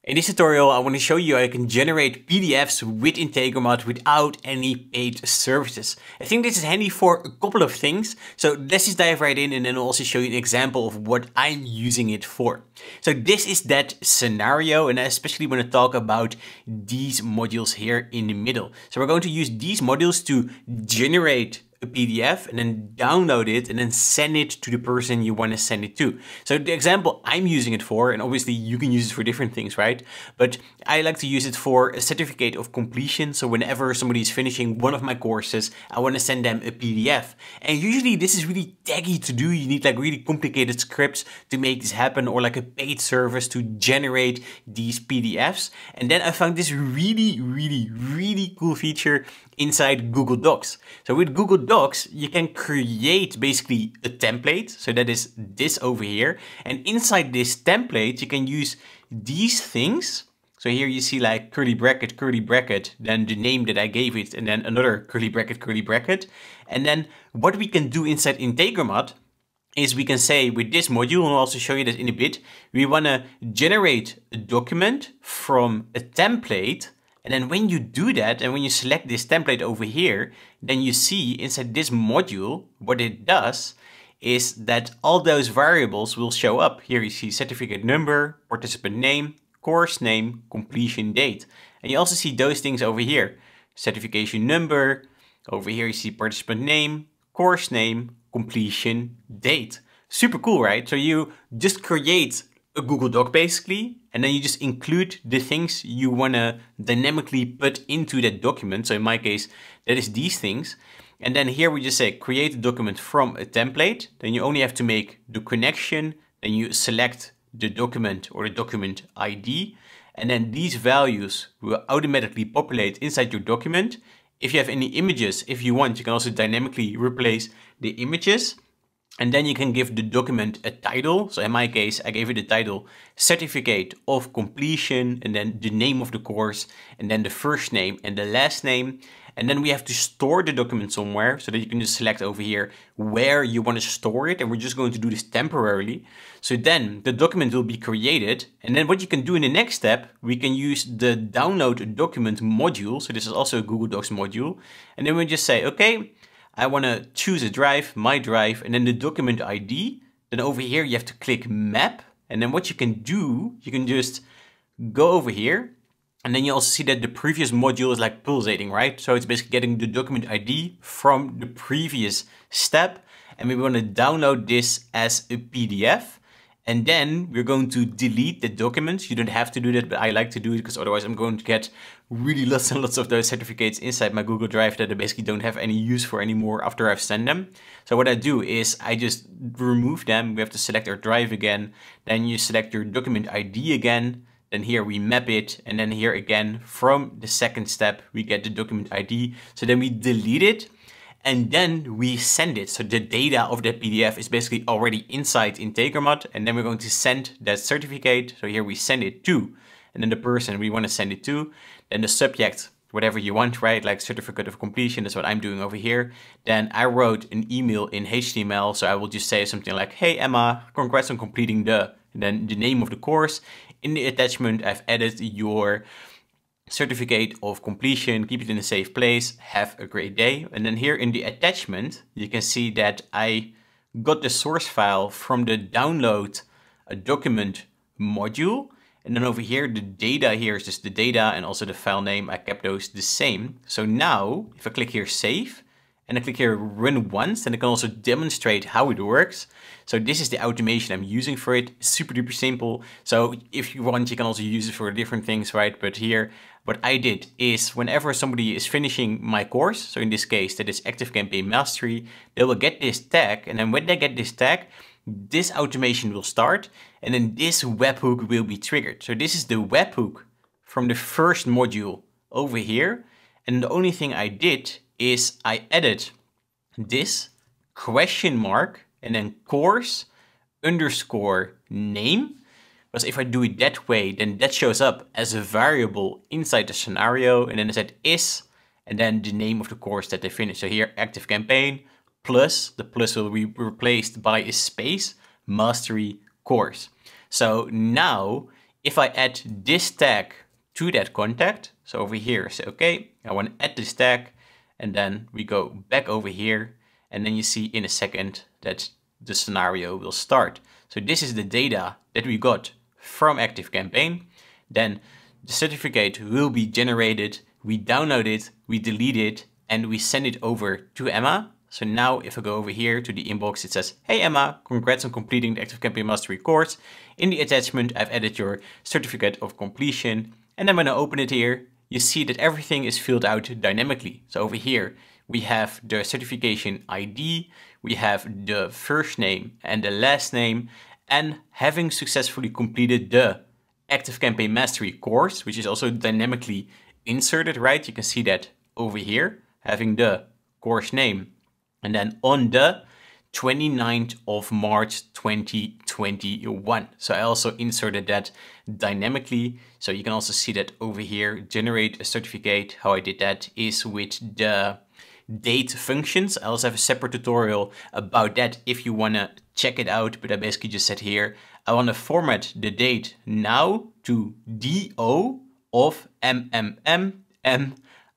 In this tutorial, I want to show you how you can generate PDFs with Integromat without any paid services. I think this is handy for a couple of things. So let's just dive right in and then I'll also show you an example of what I'm using it for. So this is that scenario, and I especially want to talk about these modules here in the middle. So we're going to use these modules to generate a PDF and then download it and then send it to the person you want to send it to. So the example I'm using it for, and obviously you can use it for different things, right? But I like to use it for a certificate of completion. So whenever somebody is finishing one of my courses, I want to send them a PDF. And usually this is really taggy to do. You need like really complicated scripts to make this happen, or like a paid service to generate these PDFs. And then I found this really cool feature inside Google Docs. So with Google Docs, you can create basically a template. So that is this over here. And inside this template, you can use these things. So here you see like curly bracket, then the name that I gave it, and then another curly bracket. And then what we can do inside Integromat is we can say with this module, and I'll also show you that in a bit, we want to generate a document from a template. And then when you do that, and when you select this template over here, then you see inside this module, what it does is that all those variables will show up. Here you see certificate number, participant name, course name, completion date. And you also see those things over here. Certification number, over here you see participant name, course name, completion date. Super cool, right? So you just create a Google Doc basically, and then you just include the things you want to dynamically put into that document. So in my case, that is these things. And then here we just say create a document from a template. Then you only have to make the connection. Then you select the document or the document ID. And then these values will automatically populate inside your document. If you have any images, if you want, you can also dynamically replace the images. And then you can give the document a title. So in my case, I gave it the title Certificate of Completion, and then the name of the course, and then the first name and the last name. And then we have to store the document somewhere, so that you can just select over here where you want to store it. And we're just going to do this temporarily. So then the document will be created. And then what you can do in the next step, we can use the download a document module. So this is also a Google Docs module. And then we just say, okay, I want to choose a drive, my drive, and then the document ID. Then over here, you have to click map. And then what you can do, you can just go over here. And then you also see that the previous module is like pulsating, right? So it's basically getting the document ID from the previous step. And we want to download this as a PDF. And then we're going to delete the documents. You don't have to do that, but I like to do it because otherwise I'm going to get really lots and lots of those certificates inside my Google Drive that I basically don't have any use for anymore after I've sent them. So what I do is I just remove them. We have to select our drive again. Then you select your document ID again. Then here we map it. And then here again, from the second step, we get the document ID. So then we delete it. And then we send it. So the data of that PDF is basically already inside Integromat. And then we're going to send that certificate. So here we send it to, and then the person we want to send it to. Then the subject, whatever you want, right? Like certificate of completion, that's what I'm doing over here. Then I wrote an email in HTML. So I will just say something like, hey Emma, congrats on completing and then the name of the course. In the attachment, I've added your certificate of completion, keep it in a safe place, have a great day. And then here in the attachment, you can see that I got the source file from the download a document module. And then over here, the data here is just the data, and also the file name. I kept those the same. So now if I click here save, and I click here run once, then I can also demonstrate how it works. So this is the automation I'm using for it. Super duper simple. So if you want, you can also use it for different things, right? But here, what I did is whenever somebody is finishing my course, so in this case, that is ActiveCampaign Mastery, they will get this tag. And then when they get this tag, this automation will start, and then this webhook will be triggered. So this is the webhook from the first module over here. And the only thing I did is I added this question mark and then course underscore name. Because if I do it that way, then that shows up as a variable inside the scenario. And then I said is, and then the name of the course that they finished. So here, ActiveCampaign plus, the plus will be replaced by a space, mastery course. So now if I add this tag to that contact, so over here, say, okay, I want to add this tag, and then we go back over here, and then you see in a second that the scenario will start. So this is the data that we got from ActiveCampaign. Then the certificate will be generated, we download it, we delete it, and we send it over to Emma. So now if I go over here to the inbox, it says, hey Emma, congrats on completing the ActiveCampaign Mastery course. In the attachment, I've added your certificate of completion. And then when I open it here, you see that everything is filled out dynamically. So over here, we have the certification ID, we have the first name and the last name, and having successfully completed the ActiveCampaign Mastery course, which is also dynamically inserted, right? You can see that over here, having the course name. And then on the 29th of March 2021. So I also inserted that dynamically. So you can also see that over here, generate a certificate. How I did that is with the date functions. I also have a separate tutorial about that if you want to check it out. But I basically just said here, I want to format the date now to DO of MMMMIII.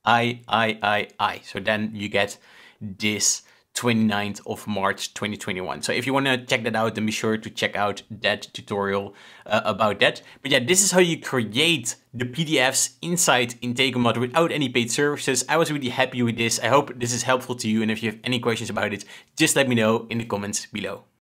So then you get this 29th of March 2021. So if you want to check that out, then be sure to check out that tutorial about that. But yeah, this is how you create the PDFs inside Integromat without any paid services. I was really happy with this. I hope this is helpful to you. And if you have any questions about it, just let me know in the comments below.